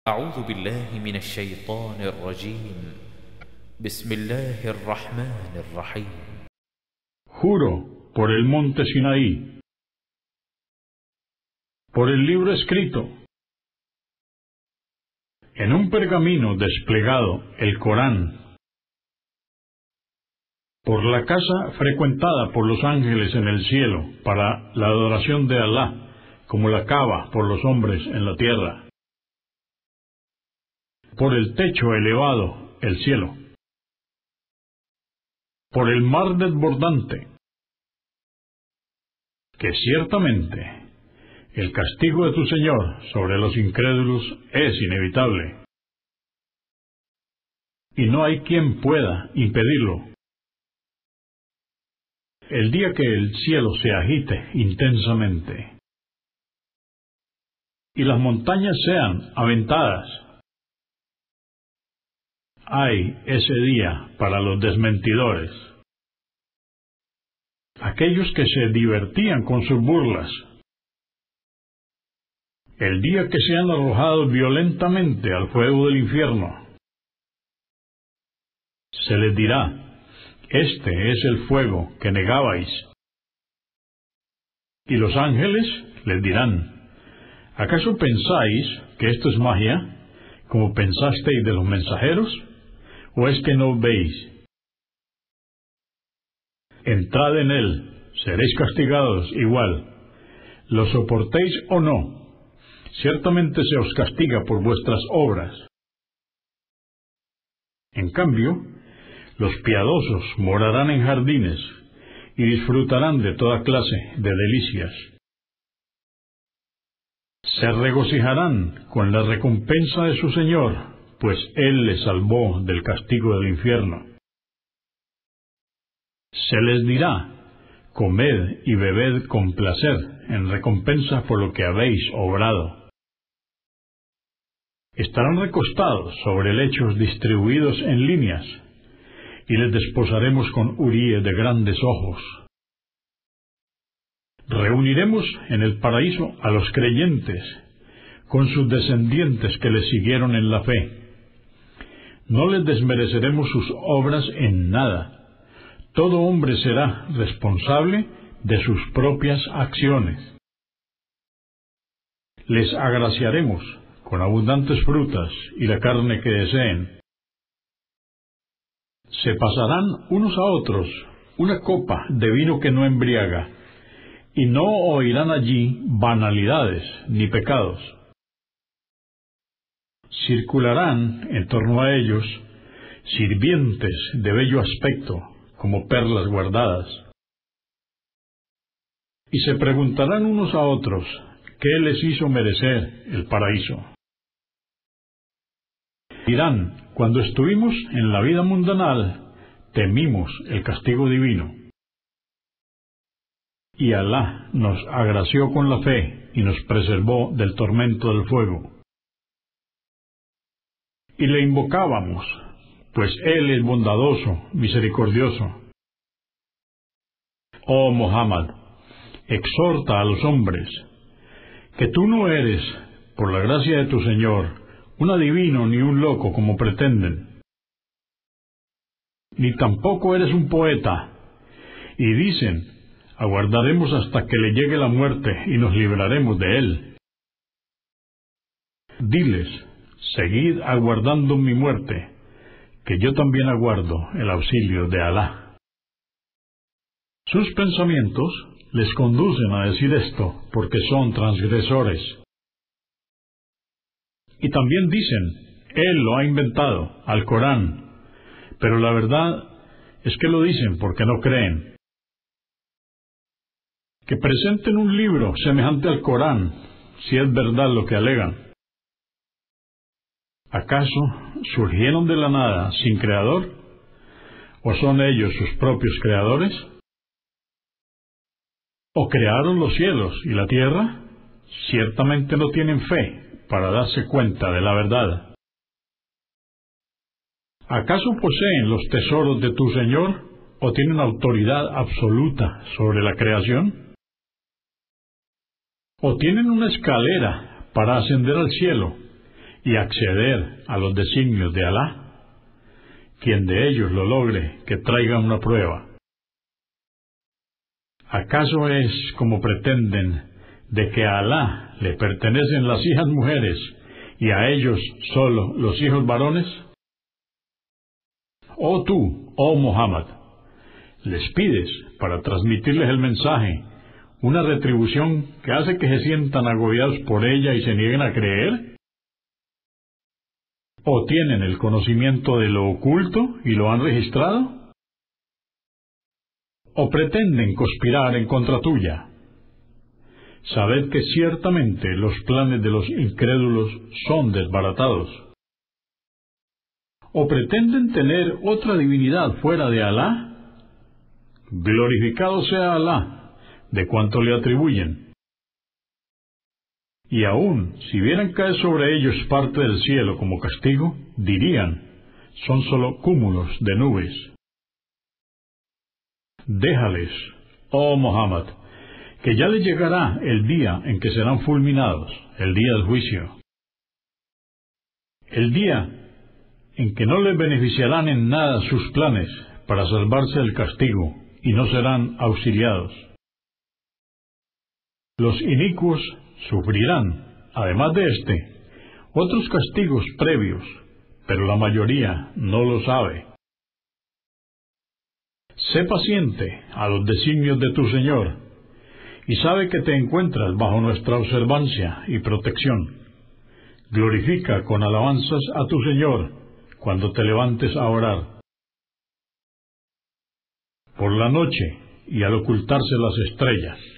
أعوذ بالله من الشيطان الرجيم. بسم الله الرحمن الرحيم. Juro por el monte Sinaí, por el libro escrito, en un pergamino desplegado, el Corán, por la casa frecuentada por los ángeles en el cielo para la adoración de Alá, como la Kaaba por los hombres en la tierra, por el techo elevado, el cielo, por el mar desbordante, que ciertamente el castigo de tu Señor sobre los incrédulos es inevitable, y no hay quien pueda impedirlo. El día que el cielo se agite intensamente y las montañas sean aventadas, ay ese día para los desmentidores, aquellos que se divertían con sus burlas. El día que sean arrojados violentamente al fuego del infierno, se les dirá: este es el fuego que negabais. Y los ángeles les dirán: ¿acaso pensáis que esto es magia, como pensasteis de los mensajeros? ¿O es que no veis? Entrad en él, seréis castigados igual, lo soportéis o no. Ciertamente se os castiga por vuestras obras. En cambio, los piadosos morarán en jardines y disfrutarán de toda clase de delicias. Se regocijarán con la recompensa de su Señor, pues Él les salvó del castigo del infierno. Se les dirá: comed y bebed con placer en recompensa por lo que habéis obrado. Estarán recostados sobre lechos distribuidos en líneas, y les desposaremos con huríes de grandes ojos. Reuniremos en el paraíso a los creyentes, con sus descendientes que les siguieron en la fe. No les desmereceremos sus obras en nada. Todo hombre será responsable de sus propias acciones. Les agraciaremos con abundantes frutas y la carne que deseen. Se pasarán unos a otros una copa de vino que no embriaga, y no oirán allí banalidades ni pecados. Circularán en torno a ellos sirvientes de bello aspecto, como perlas guardadas. Y se preguntarán unos a otros: ¿qué les hizo merecer el paraíso? Dirán: cuando estuvimos en la vida mundanal, temimos el castigo divino. Y Alá nos agració con la fe y nos preservó del tormento del fuego. Y le invocábamos, pues Él es bondadoso, misericordioso. Oh Muhammad, exhorta a los hombres que tú no eres, por la gracia de tu Señor, un adivino ni un loco como pretenden, ni tampoco eres un poeta, y dicen: aguardaremos hasta que le llegue la muerte y nos libraremos de él. Diles: seguid aguardando mi muerte, que yo también aguardo el auxilio de Alá. Sus pensamientos les conducen a decir esto porque son transgresores. Y también dicen: Él lo ha inventado, al Corán, pero la verdad es que lo dicen porque no creen. Que presenten un libro semejante al Corán, si es verdad lo que alegan. ¿Acaso surgieron de la nada sin creador? ¿O son ellos sus propios creadores? ¿O crearon los cielos y la tierra? Ciertamente no tienen fe para darse cuenta de la verdad. ¿Acaso poseen los tesoros de tu Señor o tienen autoridad absoluta sobre la creación? ¿O tienen una escalera para ascender al cielo y acceder a los designios de Alá, quien de ellos lo logre, que traiga una prueba. ¿Acaso es como pretenden de que a Alá le pertenecen las hijas mujeres y a ellos solo los hijos varones? O tú, oh Muhammad, les pides, para transmitirles el mensaje, una retribución que hace que se sientan agobiados por ella y se nieguen a creer? ¿O tienen el conocimiento de lo oculto y lo han registrado? ¿O pretenden conspirar en contra tuya? Sabed que ciertamente los planes de los incrédulos son desbaratados. ¿O pretenden tener otra divinidad fuera de Alá? Glorificado sea Alá de cuanto le atribuyen. Y aun si vieran caer sobre ellos parte del cielo como castigo, dirían, son solo cúmulos de nubes. Déjales, oh Muhammad, que ya les llegará el día en que serán fulminados, el día del juicio. El día en que no les beneficiarán en nada sus planes para salvarse del castigo y no serán auxiliados. Los inicuos sufrirán, además de otros castigos previos, pero la mayoría no lo sabe. Sé paciente a los designios de tu Señor, y sabe que te encuentras bajo nuestra observancia y protección. Glorifica con alabanzas a tu Señor cuando te levantes a orar. Por la noche y al ocultarse las estrellas.